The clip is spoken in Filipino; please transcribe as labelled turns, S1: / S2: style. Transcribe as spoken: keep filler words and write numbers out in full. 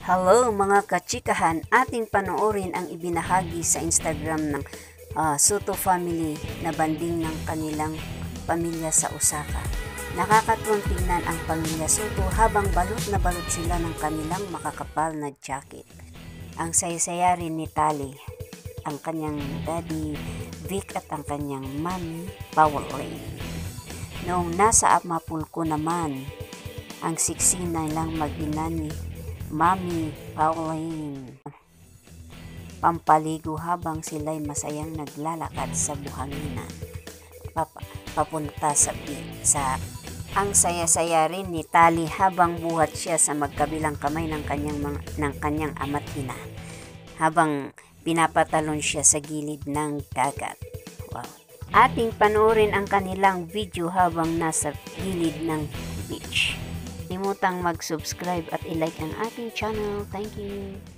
S1: Hello mga kachikahan, ating panoorin ang ibinahagi sa Instagram ng uh, Soto family na banding ng kanilang pamilya sa Osaka. Nakakatuwang tingnan ang pamilya Soto habang balot na balot sila ng kanilang makakapal na jacket. Ang saya-saya rin ni Tali, ang kanyang daddy Vic at ang kanyang mommy Pauline. Noong nasa Apmapulko naman, ang siksi na lang mag-ina ni Mami Pauline pampaligo habang sila'y masayang naglalakad sa buhanginan Papa, papunta sa sa ang saya-saya rin ni Tali habang buhat siya sa magkabilang kamay ng kanyang mga, ng kanyang ama't ina habang pinapatalon siya sa gilid ng dagat. Wow. Ating panoorin ang kanilang video habang nasa gilid ng beach. Limutang mag-subscribe at i-like ang aking channel. Thank you.